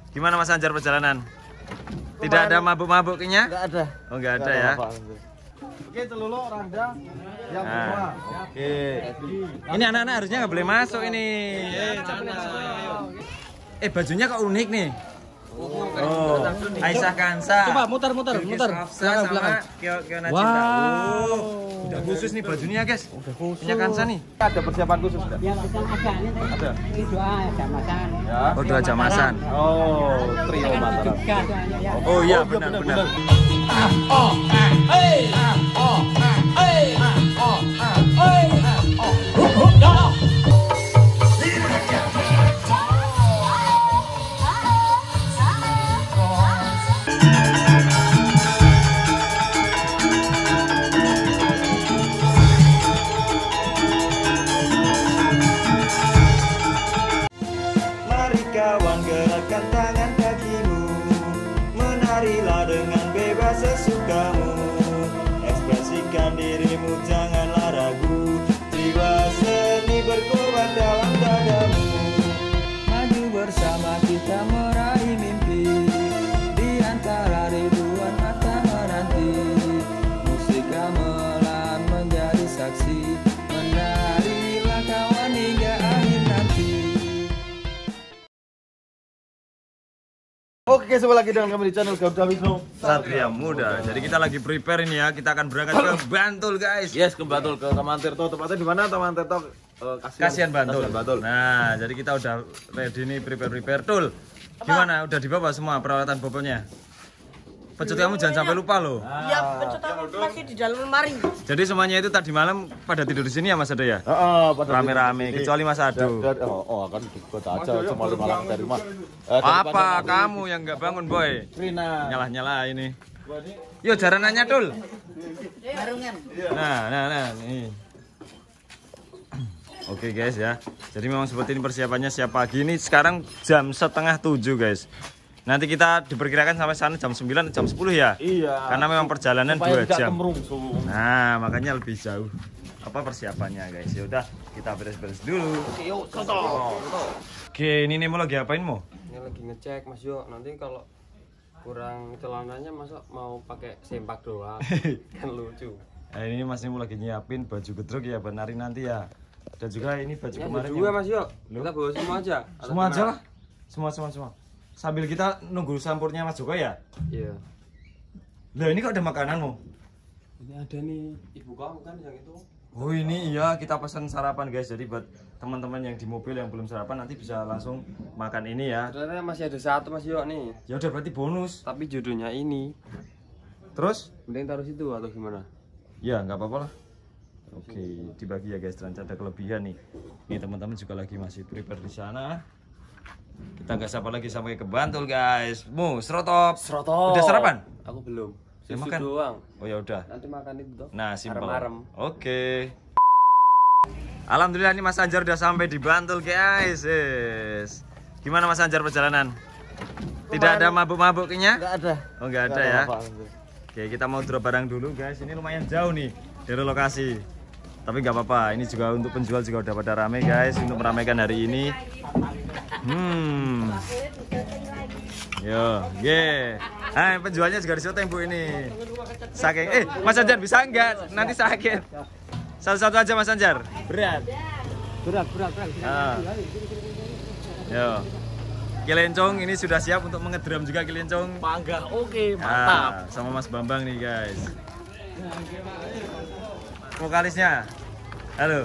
Gimana Mas Anjar perjalanan? Tidak ada mabuk-mabuknya? Enggak ada. Oh, enggak ada ya. Oke, celuluk randa yang kedua. Oke. Ini anak-anak harusnya nggak boleh masuk ini. Jangan masuk. Bajunya kok unik nih. Oh, Aisyah Kansa. Coba muter. Sama Kyo Najimba. Wow. Udah khusus nih bajunya, guys. Udah khusus. Punya Kansa nih. Ada persiapan khusus enggak? Yang kita ada ini Ada. ini doa jamasan. Ya. Oh, doa jamasan. Oh, trio Mataram. Juga doanya ya. Oh iya, benar. Mari kawan gerakkan tangan kakimu, menarilah dengan bebas sesukamu. Ekspresikan dirimu, janganlah ragu. Jiwa seni berkobar dalam dadamu. Maju bersama kita meraih mimpi, di antara ribuan mata menanti. Musik gamelan menjadi saksi, menarilah kawan hingga akhir nanti. Oke, kembali lagi dengan kami di channel Garuda Wisnu Satria Muda. Jadi kita lagi prepare ini ya. Kita akan berangkat ke Bantul, guys. Yes, ke Bantul, ke Taman Tirto. Tepatnya di mana Taman Tirto? Kasihan Bantul. Kasihan Bantul. Nah, jadi kita udah ready nih, prepare. Tul, gimana? Udah dibawa semua peralatan bobotnya? Pecut kamu jangan sampai lupa loh. Iya, pecut aku masih di dalam lemari. Jadi semuanya itu tadi malam pada tidur di sini ya Mas Ado ya? Pada Rame-rame, kecuali Mas Ado. kan ikut aja cuma malam dari rumah. Apa kamu yang nggak bangun, boy? Rina. Nyala ini. Yuk jaranannya, Tul. Barungan. Nah, nih. Oke guys ya. Jadi memang seperti ini persiapannya siap pagi ini. Sekarang jam 6:30 guys. Nanti kita diperkirakan sampai sana jam 9, jam 10 ya? Iya. Karena memang perjalanan 2 jam. Nah, Nah, makanya lebih jauh. Apa persiapannya guys? Ya udah, kita beres-beres dulu. yuk, soto. Oke, ini Nemo lagi apain Mo? Ini lagi ngecek Mas Yo, nanti kalau kurang celananya masa mau pakai sempak doang kan lucu. Nah, ini Mas Nemo lagi nyiapin baju gedruk ya buat nari nanti ya. Dan juga ini baju Yang kemarin berdua yang- Mas Yo, kita bawa semua aja. Atau Semua aja gimana? lah. Semua. Sambil kita nunggu sampurnya Mas Joko ya. Iya. Lah ini kok ada makananmu? Ini ada nih ibu kamu kan yang itu. Oh ini iya kita pesan sarapan guys. Jadi buat teman-teman yang di mobil yang belum sarapan nanti bisa langsung makan ini ya. Ternyata masih ada satu Mas Yo nih, Ya udah berarti bonus. tapi judulnya ini. Terus? Mending taruh situ atau gimana? Ya nggak apa-apa lah. Oke dibagi ya guys. Ternyata ada kelebihan nih. Ini teman-teman juga lagi masih prepare di sana. Kita nggak sabar lagi sampai ke Bantul guys. Mu, serotop. Udah sarapan? Aku belum. Ya, Susu makan. doang. Oh ya udah. Nanti makan itu toh. Nah, simpel. Arem-arem. Oke. Alhamdulillah ini Mas Anjar udah sampai di Bantul guys. Yes. Gimana Mas Anjar perjalanan? Tidak ada mabuk-mabuknya? Enggak ada. Oh, enggak ada ya. Oke, kita mau drop barang dulu guys. Ini lumayan jauh nih dari lokasi. Tapi nggak apa-apa. Ini juga untuk penjual juga udah pada rame guys untuk meramaikan hari ini. Yo, Hai, penjualnya juga disyuting Bu ini. Saking Mas Anjar bisa enggak? Nanti sakit. Satu-satu aja Mas Anjar. Berat. Ah. Yo. Kilencong ini sudah siap untuk mengedram juga Kilencong. Mangga. Oke, mantap. Sama Mas Bambang nih guys. Vokalisnya. Halo.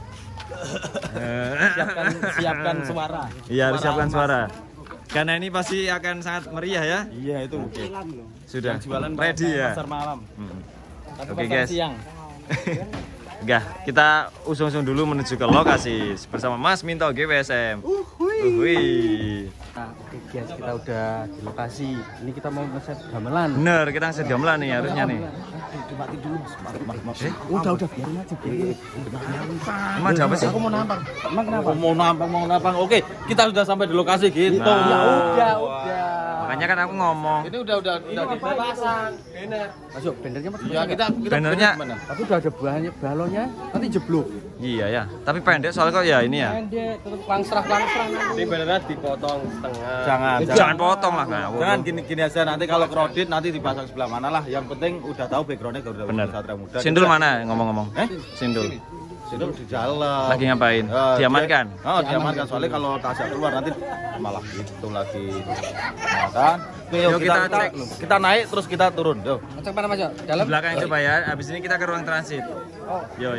Siapkan suara. Iya, harus siapkan suara. Karena ini pasti akan sangat meriah ya. Iya, itu. Sudah. Jualan Ready ya. pasar malam. Oke guys. Enggak, kita usung-usung dulu menuju ke lokasi bersama Mas Minto GWSM. Uhui. Nah, oke guys, kita udah di lokasi. Ini kita mau ngeset gamelan. Bener, kita ngasih gamelan nih harusnya nih. Mati dulu. Udah biarin aja. Emang ada apa sih? Aku mau nampang. Emang kenapa? Mau nampang. Oke, kita sudah sampai di lokasi gitu. Nah. Ya udah. Makanya kan aku ngomong. Ini udah dipasang. Masuk bendernya Mas. Iya, kita Bannernya gimana? Tapi udah ada balonnya, nanti jeblok. Iya ya, tapi pendek soalnya kok ya ini ya. Pendek, terus langsrah nanti. Ini beneran dipotong setengah. Jangan potong lah ngawur. Jangan gini aja, nanti kalau kredit nanti dipasang sebelah mana lah. Yang penting udah tahu backgroundnya Garuda Bener. Satria Muda. Sindul mana ngomong-ngomong? Sindul. Sindul di jalan. Lagi ngapain? Diamankan? Diamankan soalnya kalau tasnya keluar nanti malah gitu lagi. Nah, kan? Yuk, kita cek. kita naik terus kita turun. Yuk. Cek mana Mas Yo? Di Dalam. belakang coba ya. Habis ini kita ke ruang transit. Yo.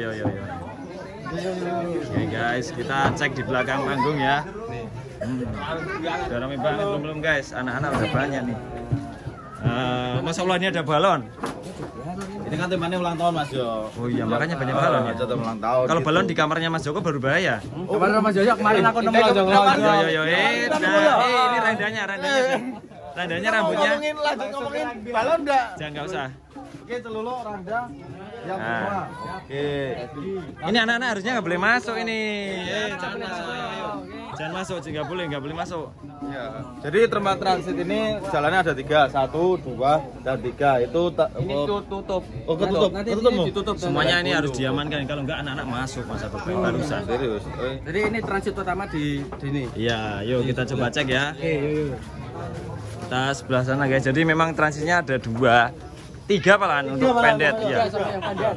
Oke guys, kita cek di belakang panggung ya. Udah rame banget belum guys. Anak-anak udah banyak nih. Masya Allah ini ada balon. Ini kan temannya ulang tahun Mas Jo. Oh iya makanya banyak balon ya. Jatuh ulang tahun. Kalau balon di kamarnya Mas Joko baru bahaya. Kemarin Mas Yo, kemarin aku nemu lonjong-lonjong. Yo. Ini randanya. Randanya rambutnya. Ngomongin balon enggak? Jangan nggak usah. Oke, celulu randa yang Nah. kedua. Oke. Ini anak-anak harusnya nggak boleh masuk ini. Jangan masuk. Ayo. Jangan masuk, nggak boleh masuk. Ya. Jadi tempat transit ini jalannya ada 3, 1, 2, dan 3. Itu Ini tutup. Oh, ketutup. Nanti Ketutup. ini ditutup. Semuanya ini harus diamankan. Kalau nggak anak-anak masuk masa barusan. Serius. Jadi ini transit pertama di sini. Iya, yuk kita coba cek ya. Oke, yuk. Kita sebelah sana guys. Jadi memang transitnya ada 2, 3 malahan untuk pendet ya. Sampai yang pendek.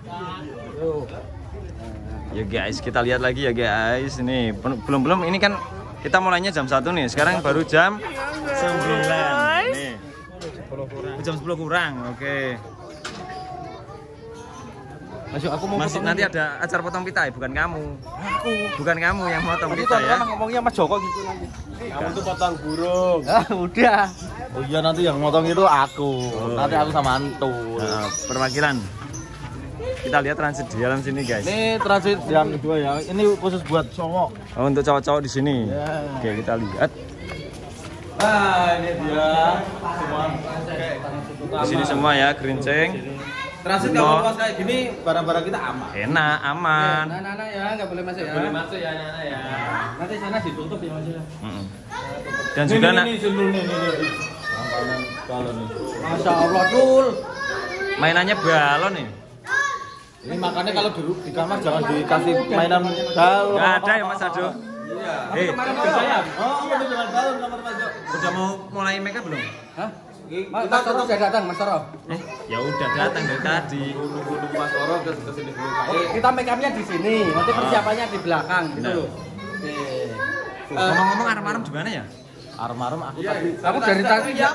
Ya guys, kita lihat lagi ya guys. Ini belum ini kan kita mulainya jam 1 nih. Sekarang baru jam 9. Nih. Jam 10 kurang. Oke. Masuk aku mau Masih nanti ada acara potong pita ya, bukan kamu. Bukan kamu yang potong pita ya. Ngomongnya Mas Joko gitu nanti. Kamu tuh potong burung. Udah. Oh iya nanti yang motong itu aku. Nanti aku sama Antul. Nah, perwakilan. Kita lihat transit di dalam sini guys. Ini transit yang kedua ya. Ini khusus buat cowok. Oh, untuk cowok-cowok di sini. Oke, kita lihat. Nah, ini dia semua. Di sini semua ya, gerincing. Transit kalau pas kayak gini barang-barang kita aman. Enak, aman. Anak-anak ya, nggak boleh masuk ya. Boleh masuk ya anak-anak ya. Nanti sana ditutup ya Mas. Dan juga nak sindul nih. Langganan balon nih. Masya Allah, Dul. mainannya balon nih. Ini makanya kalau di kamar jangan dikasih mainan balon. Nggak ada ya Mas Ado. Kemarin saya. Oh, udah dengan balon kamar Mas Jo. Udah mau mulai make up belum? Hah? Mas Toro sudah datang, Mas Toro. Ya udah datang dari tadi. Nunggu Mas Toro ke sini dulu. Kita make upnya di sini, nanti persiapannya di belakang gitu loh. Ngomong-ngomong arem-arem di mana ya? Arem-arem aku tadi. Kamu dari tadi ya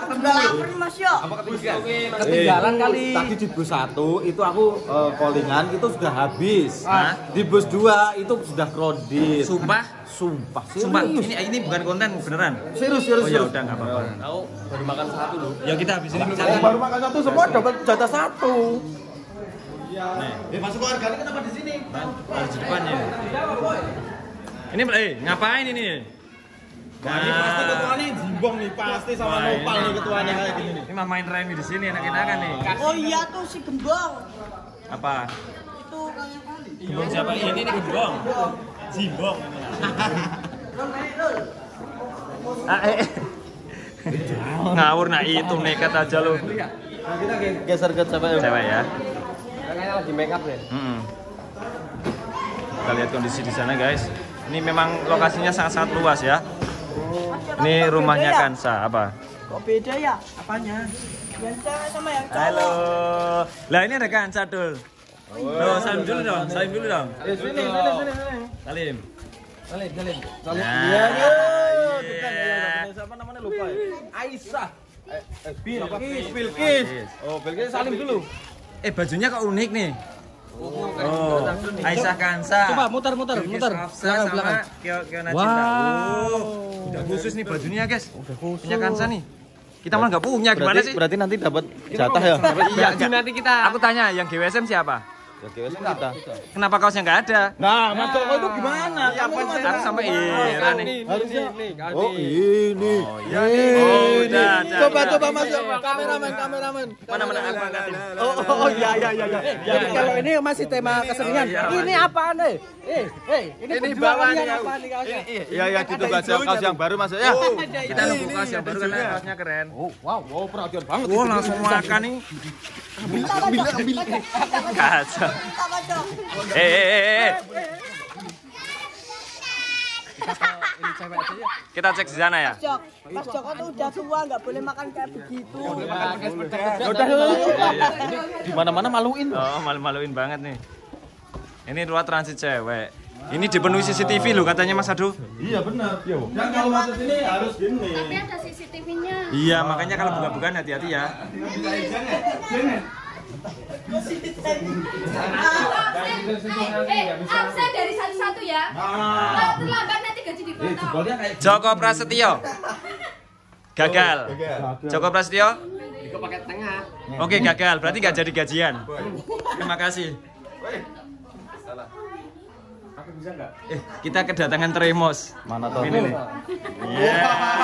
ketinggalan kali. Tadi di bus 1 itu aku callingan itu sudah habis. Hah? Di bus 2 itu sudah kredit. Sumpah, Sumpah. sumpah. Ini bukan konten beneran. Serius. Oh ya udah nggak apa-apa. Aku baru makan 1 loh. Ya kita habis ini Aku baru makan 1 semua dapat jatah 1. Nih, Masuk harganya kenapa di sini? harus di depannya. Ini ngapain ini? Ini pasti ketuanya jimbong nih, pasti sama Wah, nopal ini. nih ketuanya kayak gini nih. Ini mah main remi di sini enak-enakan nih. Oh iya tuh si gembong. Apa? Itu kayak kali. Gembong siapa? Ini gembong. Jimbong ini. Ngawur nah itu nekat aja lu. Nah, kita geser ke cewek. Cewek ya. Kayaknya lagi make up deh. Kita lihat kondisi di sana guys. Ini memang lokasinya sangat-sangat luas ya. Ini rumahnya Kansa apa? Kok beda ya? Apanya? Yang cewek sama yang cowok. Halo. Lah ini ada Kansa Dul. Loh, salim dulu dong. Salim dulu dong. Sini. Salim. Salim. Iya, Iya. siapa namanya lupa ya? Aisyah. Bilkis. Oh, Bilkis salim dulu. Bajunya kok unik nih. Oh, Aisyah Kansa. Coba muter. Belakang belakang. Kyo Najib. Udah khusus nih bajunya guys. Udah khusus. Punya Kansa nih. Kita malah nggak punya gimana sih? Berarti nanti dapat jatah ya? Iya, Baju nanti kita. Aku tanya yang GWSM siapa? Ya kita. Kenapa kaosnya nggak ada? Nah, Mas Joko itu gimana? Aku sampai heran nih. Harusnya. Ini. Oh, ini. Oh, udah. Coba Mas Yo. Kameramen. Mana aku angkatin. Oh iya. Jadi kalau ini masih tema kesenian. Ini apaan nih? Ini bawaan apa nih kaosnya? Iya gitu baca kaos yang baru Mas ya. Kita nunggu kaos yang baru karena kaosnya keren. Wow, perhatian banget. Wah, langsung makan nih. Ambil. Kacau. Sama dong. Ini cewek aja ya. Kita cek di sana ya. Jok, Mas Joko tuh udah tua, nggak boleh makan kayak begitu. Udah. Di mana-mana maluin. Oh, malu-maluin banget nih. Ini ruang transit cewek. Ini dipenuhi CCTV loh katanya Mas Adu. Iya benar. Dan kalau masuk sini harus gini. Tapi ada CCTV-nya. Iya, makanya kalau buka-bukaan hati-hati ya. Absen dari satu-satu ya. Kalau terlambat nanti gaji dipotong. Joko Prasetyo. Gagal. Joko Prasetyo. Itu pakai tengah. Oke, gagal. Berarti nggak jadi gajian. Terima kasih. Kita kedatangan Tremos. Mana tuh? Ini nih. Iya.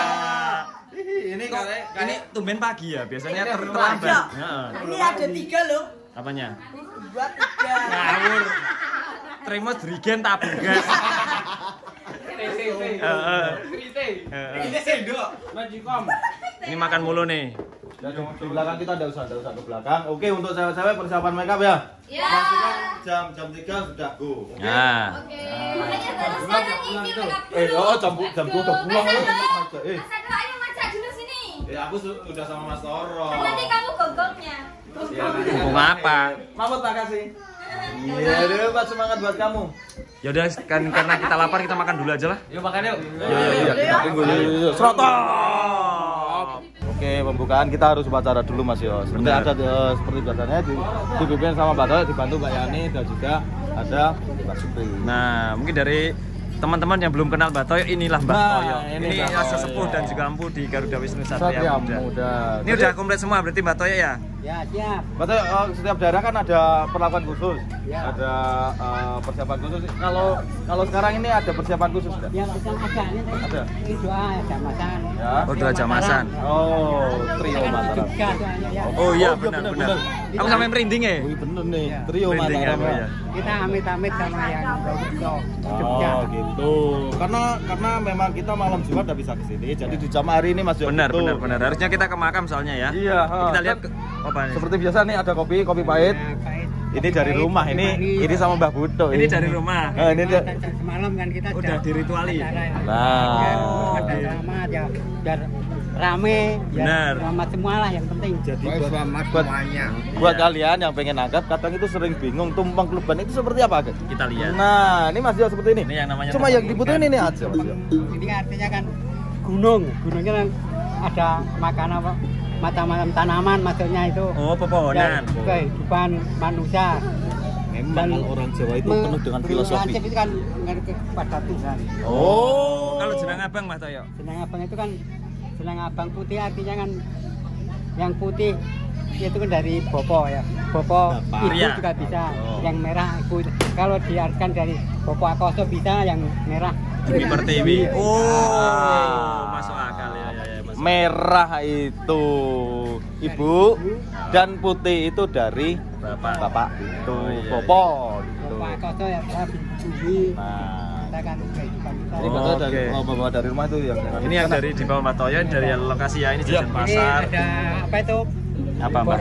Ini tumben pagi ya. Biasanya terlambat. Heeh. Ini ada 3 loh. Apanya? 2, 3. Ngawur. Tremos Drigen tabung gas. Ini makan mulu nih. Di belakang kita ada usah ke belakang. Oke, untuk cewek-cewek persiapan makeup ya. Ya. Jam 3 sudah go. Nah. Oke. Makanya baru sekarang ini lengkap dulu. jam 2 udah pulang. Mas Ado, ayo masak dulu sini. Aku udah sama Mas Toro. Nanti kamu gonggongnya. Hukum apa? Mamut makasih. Iya, deh, Pak, semangat buat kamu. Ya udah kan karena kita lapar kita makan dulu aja lah. Yuk makan yuk. Iya, kita tunggu yuk. Serotok. Oke, pembukaan kita harus upacara dulu Mas Yo. Seperti Benar. ada seperti biasanya dipimpin sama Mbak Toyo, dibantu Mbak Yani dan juga ada Mbak Supri. Nah, mungkin dari teman-teman yang belum kenal Mbak Toyo, inilah Mbak Nah, Toyo. ini Ini Mbak sesepuh Toyo. dan juga empu di Garuda Wisnu Satria Satria Muda. Muda. Ini udah komplit semua berarti Mbak Toyo ya? Ya, siap. Mbak Toyo, setiap daerah kan ada perlakuan khusus, Ya. ada persiapan khusus. Kalau sekarang ini ada persiapan khusus nggak? Yang kita ada ini Ada. ini doa jamasan. Ya. Oh, dua jamasan. Oh, trio Mataram. Jogja soalnya ya. Oh iya, benar. benar. Aku sampai merinding ya. Wih, bener nih, trio Merinding Mataram. aku ya. Kita amit-amit sama yang Jogja. Oh gitu. Karena memang kita malam Jumat nggak bisa kesini, jadi di jam hari ini Mas Yo. Benar, gitu. benar. Harusnya kita ke makam soalnya ya. Iya. Kita lihat apa nih? Seperti biasa nih ada kopi pahit. Ini dari rumah, ini sama Mbah Buto. Ini dari rumah. Ini dia. Semalam kan kita Udah dirituali. Nah, selamat ya, biar rame, Benar. selamat semua lah yang penting. jadi buat kalian yang pengen nangkap, kadang itu sering bingung tumpang kluban itu seperti apa, guys? Kita lihat. Nah, ini Mas Yo seperti ini. Ini yang namanya Cuma yang dibutuhin ini aja, Mas Yo. Ini artinya kan gunungnya kan ada makanan apa? Macam-macam tanaman maksudnya itu. Oh, pepohonan. Dan kehidupan manusia. Memang orang Jawa itu penuh dengan filosofi. Prinsip itu kan mengerti kepada Tuhan. Oh, Kalau jenang abang Mas Toyo. Jenang abang itu kan jenang abang putih artinya kan yang putih itu kan dari bopo ya. Bopo Bapak. ibu Iya. juga bisa. Oh. Yang merah ibu. Kalau diartikan dari bopo akoso bisa, yang merah Ibu Pertiwi. Oh, Ah. masuk akal ya. Masuk. merah itu ibu dan putih itu dari bapak itu Oh, iya, Popo gitu. bopo akoso ya bumi. Nah, Kita kan kehidupan kita. ini Oh, bapak dari oke. bapak dari rumah itu yang Ini yang dari di bawah Mbak Toyo, ini dari lokasi ya. Ini jajan Ini pasar. ada apa itu? Apa, Mbak?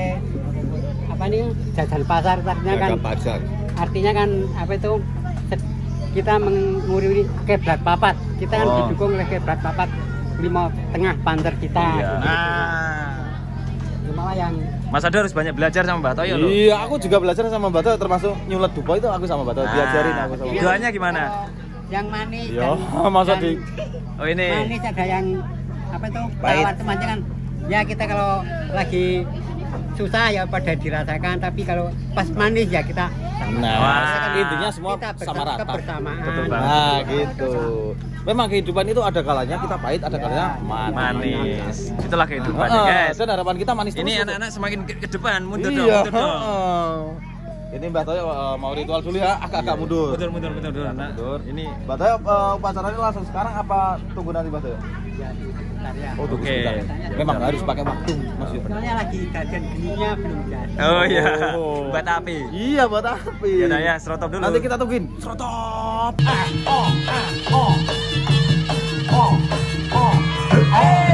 Apa nih jajan pasar artinya kan? Artinya kan apa itu? Kita mengurui kiblat papat. Kita kan Oh. didukung oleh kiblat papat 5,5 panter kita. Iya. Nah, Cuma yang Mas Ado harus banyak belajar sama Mbak Toyo loh. iya aku juga belajar sama Mbak Toyo, termasuk nyulet dupo itu aku sama Mbak Toyo, diajarin aku sama Mbak Toyo. Doanya gimana? yang manis Yo, dan masa yang di Oh ini. manis ada yang apa itu? Pahit. Tawar temannya kan. Ya kita kalau lagi susah ya pada dirasakan, tapi kalau pas manis ya kita sama. Nah, Wah. intinya semua Kita sama rata. kebersamaan. Betul banget. Nah, gitu. Memang kehidupan itu ada kalanya kita pahit, ada kalanya Manis. Itulah kehidupannya, Ah, guys. dan harapan kita manis terus. Ini anak-anak semakin ke depan, mundur dong, Iya. mundur dong. Ini Mbak Toyo mau ritual dulu ya, agak mundur. Mundur, mundur. Nah, Mundur. ini Mbak Toyo upacaranya langsung sekarang apa tunggu nanti Mbak Toyo? Ya, kita ya. Oh, tunggu Oke. sebentar. Memang harus pakai waktu, Mas Yo. Soalnya lagi gajian gininya belum jadi. Oh iya. Oh. Buat api. Iya, buat api. Ya udah ya, serotop dulu. Nanti kita tungguin. Serotop. Eh.